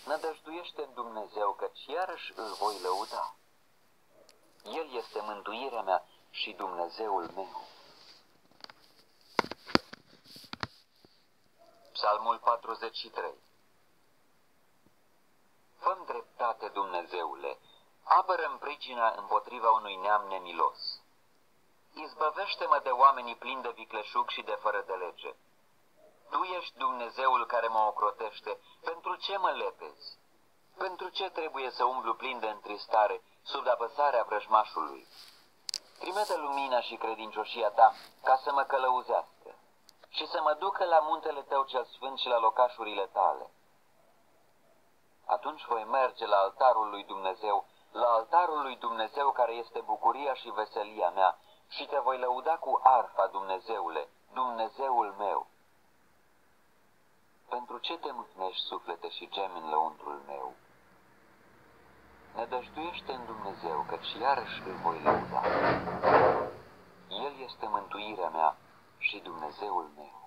Nădăjduiește în Dumnezeu, căci iarăși îl voi lăuda. El este mântuirea mea și Dumnezeul meu. Psalmul 43. Fă-mi dreptate, Dumnezeule, apără-mi pricina împotriva unui neam nemilos. Izbăvește-mă de oamenii plini de vicleșug și de fără de lege. Tu ești Dumnezeul care mă ocrotește, pentru ce mă lepezi? Pentru ce trebuie să umblu plin de întristare, sub apăsarea vrăjmașului? Trimite lumina și credincioșia ta, ca să mă călăuzească și să mă ducă la muntele tău cel sfânt și la locașurile tale. Atunci voi merge la altarul lui Dumnezeu, la altarul lui Dumnezeu care este bucuria și veselia mea, și te voi lăuda cu arfa, Dumnezeule, Dumnezeul meu. Pentru ce te mâhnești, suflete, și gemi în lăuntrul meu? Nădăjduiește în Dumnezeu, căci iarăși îl voi lăuda. El este mântuirea mea și Dumnezeul meu.